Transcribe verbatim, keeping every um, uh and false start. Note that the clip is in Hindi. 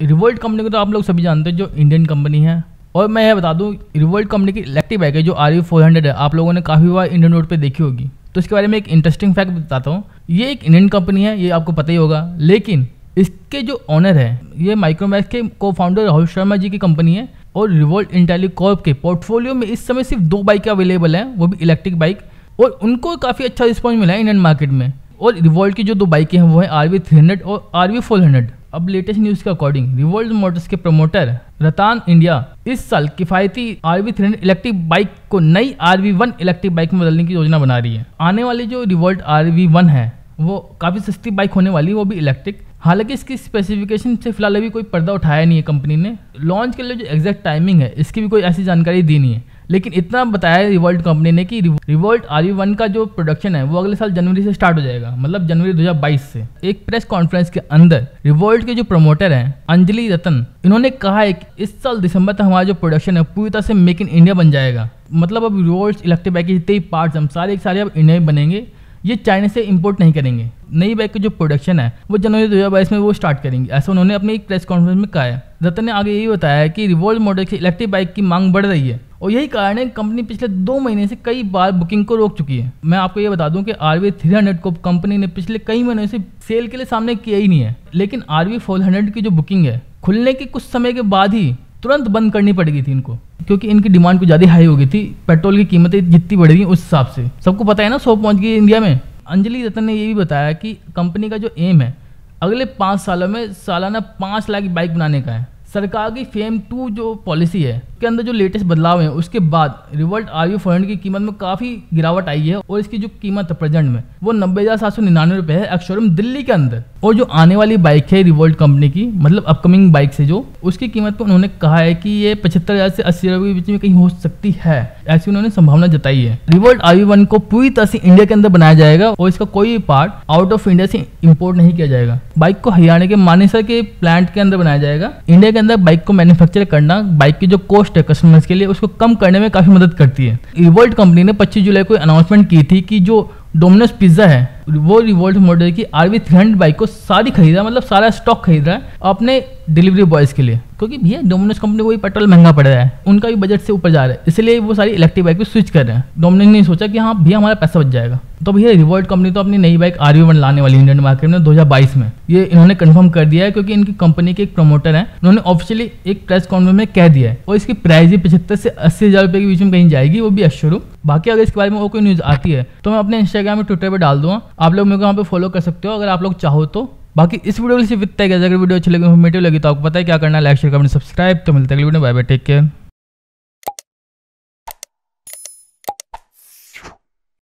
रिवोल्ट कंपनी को तो आप लोग सभी जानते हैं, जो इंडियन कंपनी है। और मैं ये बता दूं, रिवोल्ट कंपनी की इलेक्ट्रिक बाइक है जो आर वी फोर हंड्रेड है, आप लोगों ने काफ़ी बार इंडियन रोड पे देखी होगी। तो इसके बारे में एक इंटरेस्टिंग फैक्ट बताता हूँ। ये एक इंडियन कंपनी है, ये आपको पता ही होगा, लेकिन इसके जो ऑनर है ये माइक्रोमैक्स के को फाउंडर राहुल शर्मा जी की कंपनी है। और रिवोल्ट इंटेलीकॉर्प के पोर्टफोलियो में इस समय सिर्फ दो बाइक अवेलेबल हैं, वो भी इलेक्ट्रिक बाइक, और उनको काफ़ी अच्छा रिस्पॉन्स मिला है इंडियन मार्केट में। और रिवोल्ट की जो दो बाइकें हैं वो है आर वी थ्री हंड्रेड और आर वी फोर हंड्रेड। अब लेटेस्ट न्यूज़ के अकॉर्डिंग रिवोल्ट मोटर्स के प्रमोटर रतान इंडिया इस साल किफ़ायती R V three hundred electric bike को नई R V one electric bike में बदलने की योजना बना रही है। आने वाली जो रिवोल्ट आर वी वन है वो काफ़ी सस्ती बाइक होने वाली है, वो भी इलेक्ट्रिक। हालांकि इसकी स्पेसिफिकेशन से फिलहाल अभी कोई पर्दा उठाया नहीं है कंपनी ने। लॉन्च के लिए जो एग्जैक्ट टाइमिंग है इसकी भी कोई ऐसी जानकारी दी नहीं है, लेकिन इतना बताया है रिवोल्ट कंपनी ने कि रिवोल्ट आर वी वन का जो प्रोडक्शन है वो अगले साल जनवरी से स्टार्ट हो जाएगा, मतलब जनवरी दो हज़ार बाईस से। एक प्रेस कॉन्फ्रेंस के अंदर रिवोल्ट के जो प्रमोटर हैं अंजलि रतन, इन्होंने कहा है कि इस साल दिसंबर तक हमारा जो प्रोडक्शन है पूरी तरह से मेक इन इंडिया बन जाएगा। मतलब अब रिवोल्ट इलेक्ट्रिक बाइक के जितने पार्ट्स हम सारे एक सारे अब इंडिया में बनेंगे, ये चाइना से इंपोर्ट नहीं करेंगे। नई बाइक का जो प्रोडक्शन है वो जनवरी दो हज़ार बाईस में वो स्टार्ट करेंगे, ऐसा उन्होंने अपनी एक प्रेस कॉन्फ्रेंस में कहा है। रतन ने आगे यही बताया है कि रिवोल्ट मॉडल की इलेक्ट्रिक बाइक की मांग बढ़ रही है और यही कारण है कंपनी पिछले दो महीने से कई बार बुकिंग को रोक चुकी है। मैं आपको ये बता दूं कि आर वी थ्री हंड्रेड को कंपनी ने पिछले कई महीनों से सेल के लिए सामने किया ही नहीं है, लेकिन आर वी फोर हंड्रेड की जो बुकिंग है खुलने के कुछ समय के बाद ही तुरंत बंद करनी पड़ेगी थी इनको, क्योंकि इनकी डिमांड कुछ ज़्यादा हाई हो गई थी। पेट्रोल की कीमतें जितनी बढ़ गई उस हिसाब से सबको पता है ना, सौ पहुँच गई इंडिया में। अंजलि रतन ने ये भी बताया कि कंपनी का जो एम है अगले पाँच सालों में सालाना पाँच लाख बाइक बनाने का है। सरकार की फेम टू जो पॉलिसी है के अंदर जो लेटेस्ट बदलाव है उसके बाद Revolt R V four hundred की कीमत में काफ़ी गिरावट आई है और इसकी जो कीमत है प्रेजेंट में वो नब्बे हज़ार सात सौ निन्यानवे रुपये है एक्स-शोरूम दिल्ली के अंदर। और जो आने वाली बाइक है रिवोल्ट कंपनी की, मतलब अपकमिंग बाइक से जो, उसकी कीमत पर उन्होंने कहा है कि ये पचहत्तर हज़ार से अस्सी रुपये के बीच में कहीं हो सकती है, ऐसी उन्होंने संभावना जताई है। रिवोल्ट आर वी वन को पूरी तरह से इंडिया के अंदर बनाया जाएगा और इसका कोई पार्ट आउट ऑफ इंडिया से इम्पोर्ट नहीं किया जाएगा। बाइक को हरियाणा के मानेसर के प्लांट के अंदर बनाया जाएगा। इंडिया के अंदर बाइक को मैन्युफैक्चर करना बाइक की जो कॉस्ट है कस्टमर्स के लिए उसको कम करने में काफ़ी मदद करती है। रिवोल्ट कंपनी ने पच्चीस जुलाई को अनाउंसमेंट की थी कि जो डोमिनोज पिज्जा है वो रिवोल्ट मॉडल की R V three hundred bike को सारी खरीद रहा है, मतलब सारा स्टॉक खरीद रहा है अपने डिलीवरी बॉयज़ के लिए, क्योंकि भैया डोमिनोज कंपनी को भी पेट्रोल महंगा पड़ रहा है, उनका भी बजट से ऊपर जा रहा है, इसलिए वो सारी इलेक्ट्रिक बाइक पे स्विच कर रहे हैं। डोमिनोज ने सोचा कि हाँ भैया हमारा पैसा बच जाएगा, तो भैया रिवोल्ट कंपनी तो अपनी नई बाइक आर वी वन लाने वाली इंडियन मार्केट में दो हज़ार बाईस में, ये इन्होंने कंफर्म कर दिया है, क्योंकि इनकी कंपनी के एक प्रमोटर हैं, उन्होंने ऑफिशियली एक प्रेस कॉन्फ्रेंस में कह दिया है। और इसकी प्राइस भी पचहत्तर से अस्सी हज़ार रुपये के बीच में कहीं जाएगी, वो भी एक्स-शोरूम। बाकी अगर इसके बारे में और कोई न्यूज़ आती है तो मैं अपने इंस्टाग्राम में ट्विटर पर डाल दूँगा, आप लोग मेरे को वहाँ पे फॉलो कर सकते हो अगर आप लोग चाहो तो। बाकी इस वीडियो में सिर्फ इतना ही, अगर वीडियो अच्छी लगी, इन्फॉर्मेटिव लगी तो आपको पता है क्या करना है, लाइक शेयर कमेंट सब्सक्राइब। तो मिलते हैं अगली वीडियो में, बाय बाय, टेक केयर।